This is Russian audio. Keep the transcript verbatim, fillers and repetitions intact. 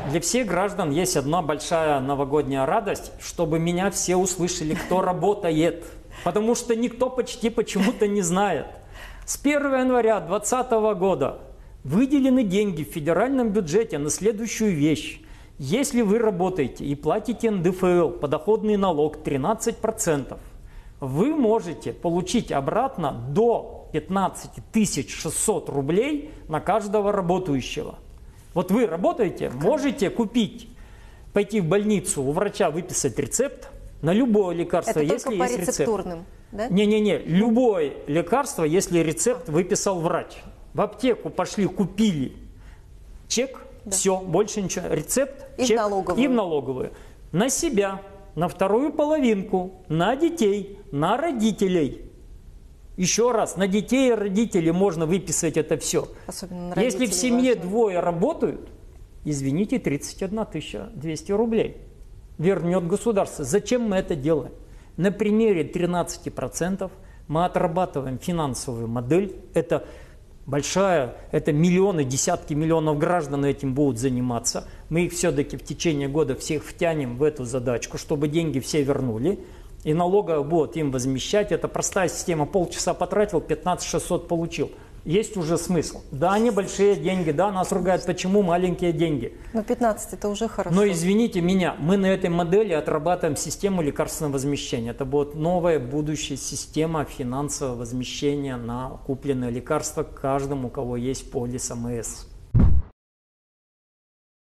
Для всех граждан есть одна большая новогодняя радость, чтобы меня все услышали, кто работает. Потому что никто почти почему-то не знает. С первого января две тысячи двадцатого года выделены деньги в федеральном бюджете на следующую вещь. Если вы работаете и платите эн дэ эф эл, подоходный налог тринадцать процентов, вы можете получить обратно до пятнадцать тысяч шестьсот рублей на каждого работающего. Вот вы работаете, можете купить, пойти в больницу, у врача выписать рецепт на любое лекарство, Это если только по есть рецептурным, рецепт. Да? Не-не-не, любое лекарство, если рецепт выписал врач. В аптеку пошли, купили чек, да. Все, больше ничего. Рецепт, и чек в налоговую. и в налоговую. На себя, на вторую половинку, на детей, на родителей. Еще раз, на детей и родителей можно выписать это все. Особенно на Если в семье важно. двое работают, извините, тридцать одна тысяча двести рублей вернет государство. Зачем мы это делаем? На примере тринадцати процентов мы отрабатываем финансовую модель. Это большая, это миллионы, десятки миллионов граждан этим будут заниматься. Мы их все-таки в течение года всех втянем в эту задачку, чтобы деньги все вернули. И налоговая будет им возмещать. Это простая система. Полчаса потратил, пятнадцать тысяч шестьсот получил. Есть уже смысл. Да, небольшие деньги, да, нас ругают, почему маленькие деньги. Но пятнадцать это уже хорошо. Но извините меня, мы на этой модели отрабатываем систему лекарственного возмещения. Это будет новая будущая система финансового возмещения на купленное лекарство каждому, у кого есть полис эй эм эс.